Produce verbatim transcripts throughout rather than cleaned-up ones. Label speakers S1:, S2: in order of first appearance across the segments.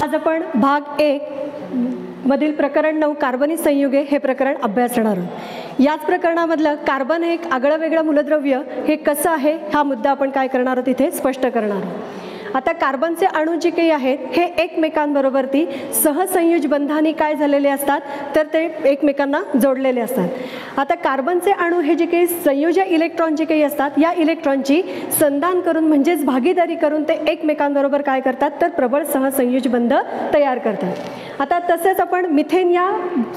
S1: आज आपण भाग एक मधील प्रकरण नऊ कार्बनी संयुगे हे प्रकरण अभ्यासणार आहोत। याच प्रकरणामधलं कार्बन हे एक आगळं वेगळं मूलद्रव्य हे कसं आहे हा मुद्दा आपण काय करणार आहोत इथे स्पष्ट करणार आहोत। आता कार्बनचे अणू जे काही आहेत हे एकमेकांबरोबरती सहसंयुज बंधाने काय झालेले असतात तर ते एकमेकांना जोडलेले असतात। आता कार्बनचे अणू हे जे काही संयोजी इलेक्ट्रॉन जे काही असतात या इलेक्ट्रॉनची संधान करून म्हणजेच भागीदारी करून ते एकमेकांबरोबर काय करतात तर प्रबळ सहसंयुज बंध तयार करतात। आता तसेच आपण मिथेन या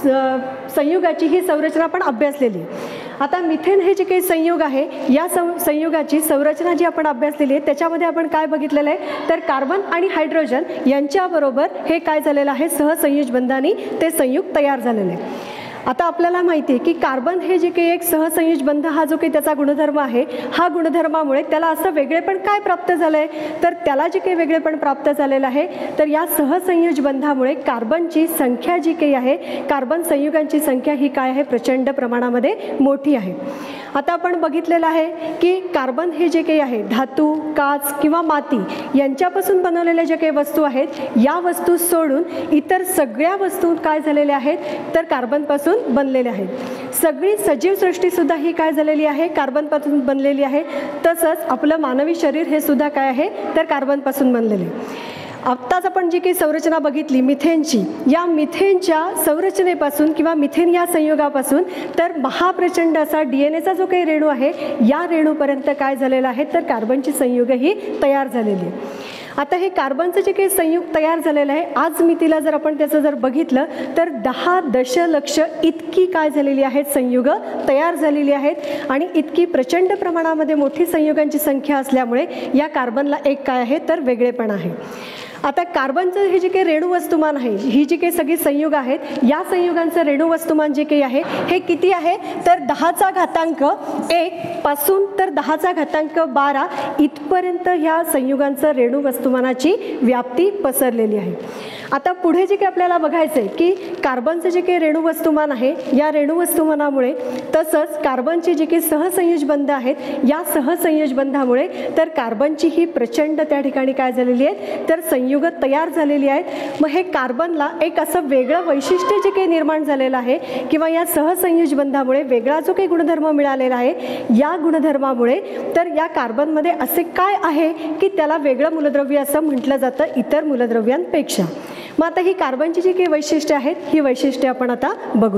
S1: संयुगाची ही संरचना पण अभ्यासलेली। आता मिथेन हे जे काही संयुग आहे या संयुगाची संरचना जी आपण अभ्यासलेली आहे त्याच्यामध्ये आपण काय बघितलेलं आहे तर कार्बन आणि हायड्रोजन यांच्याबरोबर हे काय झालेलं आहे सहसंयुज बंधाने ते संयुग तयार झालेले आहे। आता आपल्याला माहिती आहे की कार्बन हे जे काही एक सहसंयुज बंध हा जो काही त्याचा गुणधर्म आहे हा गुणधर्मामुळे त्याला असं वेगळेपण काय प्राप्त झालं आहे तर त्याला जे काही वेगळेपण प्राप्त झालेलं आहे तर या सहसंयुज बंधामुळे कार्बनची संख्या जी काही आहे कार्बन संयुगांची संख्या ही काय आहे प्रचंड प्रमाणामध्ये मोठी आहे। आता आपण बघितलेलं आहे की कार्बन हे जे काही आहे धातू काच किंवा माती यांच्यापासून बनवलेल्या ज्या काही वस्तू आहेत या वस्तू सोडून इतर सगळ्या वस्तू काय झालेल्या आहेत तर कार्बनपासून बनलेले आहेत। सगळी सजीव सृष्टी सुद्धा ही काय झालेली आहे कार्बनपासून बनलेली आहे। तसंच आपलं मानवी शरीर हे सुद्धा काय आहे तर कार्बनपासून बनलेले आहे। आत्ताच आपण जी काही संरचना बघितली मिथेनची या मिथेनच्या संरचनेपासून किंवा मिथेन या संयोगापासून तर महाप्रचंड असा डी एन एचा जो काही रेणू आहे या रेणूपर्यंत काय झालेला आहे तर कार्बनची संयुग ही तयार झालेली आहे। आता हे कार्बनचं जे काही संयुग तयार झालेलं आहे आज मितीला जर आपण त्याचं जर बघितलं तर दहा दशलक्ष इतकी काय झालेली आहेत संयुग तयार झालेली आहेत आणि इतकी प्रचंड प्रमाणामध्ये मोठी संयुगांची संख्या असल्यामुळे या कार्बनला एक काय आहे तर वेगळेपण आहे। आता कार्बनचं हे जे काही रेणुवस्तुमान आहे ही जी काही सगळी संयुग आहेत या संयुगांचं रेणुवस्तुमान जे काही आहे हे किती आहे तर दहाचा घातांक एक पासून तर दहाचा घातांक बारा इथपर्यंत ह्या संयुगांचं रेणुवस्तुमानाची व्याप्ती पसरलेली आहे। आता पुढे जे काही आपल्याला बघायचं आहे की कार्बनचं जे काही रेणुवस्तुमान आहे या रेणुवस्तुमानामुळे तसंच कार्बनची जी काही सहसंयुज बंध आहेत या सहसंयुज बंधामुळे तर कार्बनची ही प्रचंड त्या ठिकाणी काय झालेली आहे तर संयुग तयार झालेली आहेत। मग हे कार्बनला एक असं वेगळं वैशिष्ट्य जे काही निर्माण झालेलं आहे किंवा या सहसंयुज बंधामुळे वेगळा जो काही गुणधर्म मिळालेला आहे या गुणधर्मामुळे तर या कार्बनमध्ये असे काय आहे की त्याला वेगळं मूलद्रव्य असं म्हटलं जातं इतर मूलद्रव्यांपेक्षा। मग आता ही कार्बनची जी काही वैशिष्ट्ये आहेत ही वैशिष्ट्ये आपण आता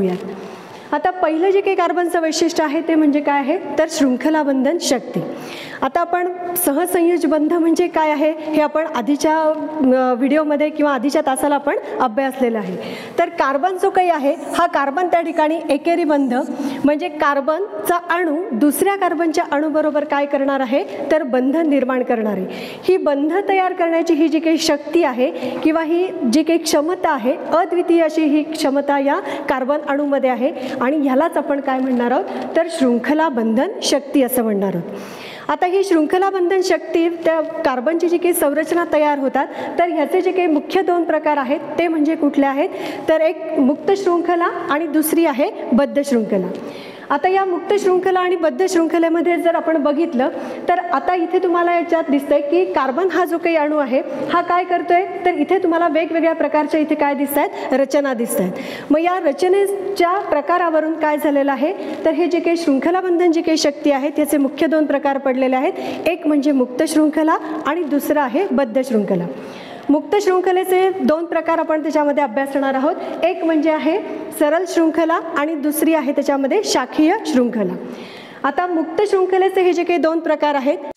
S1: बघूयात। आता पहिलं जे काही कार्बनचं वैशिष्ट्य आहे ते म्हणजे काय आहे तर शृंखला बंधन शक्ती। आता आपण सहसंयुज बंध म्हणजे काय आहे हे आपण आधीच्या व्हिडिओमध्ये किंवा आधीच्या तासाला आपण अभ्यासलेलं आहे। तर कार्बन जो काही आहे हा कार्बन त्या ठिकाणी एकेरी बंध म्हणजे कार्बनचा अणू दुसऱ्या कार्बनच्या अणूबरोबर काय करणार आहे तर बंध निर्माण करणार आहे। ही बंध तयार करण्याची ही जी काही शक्ती आहे किंवा ही जी काही क्षमता आहे अद्वितीय अशी ही क्षमता या कार्बन अणूमध्ये आहे आणि ह्यालाच आपण काय म्हणणार आहोत तर शृंखला बंधन शक्ती असं म्हणणार आहोत। आता ही शृंखला बंधन शक्ती त्या कार्बनची जी काही संरचना तयार होतात तर ह्याचे जे काही मुख्य दोन प्रकार आहेत ते म्हणजे कुठले आहेत तर एक मुक्त शृंखला आणि दुसरी आहे बद्ध शृंखला। आता या मुक्त शृंखला आणि बद्ध शृंखलेमध्ये जर आपण बघितलं तर आता इथे तुम्हाला याच्यात दिसतंय की कार्बन हा जो काही अणू आहे हा काय करतोय तर इथे तुम्हाला वेगवेगळ्या प्रकारच्या इथे काय दिसत आहेत रचना दिसत आहेत। मग या रचनेच्या प्रकारावरून काय झालेलं आहे तर हे जे काही शृंखला बंधन जी काही शक्ती आहे त्याचे मुख्य दोन प्रकार पडलेले आहेत। एक म्हणजे मुक्त शृंखला आणि दुसरं आहे बद्ध शृंखला। मुक्त शृंखलेचे दोन प्रकार आपण त्याच्यामध्ये अभ्यासणार आहोत। एक म्हणजे आहे सरळ शृंखला आणि दुसरी आहे त्याच्यामध्ये शाखीय शृंखला। आता मुक्त शृंखलेचे हे जे काही दोन प्रकार आहेत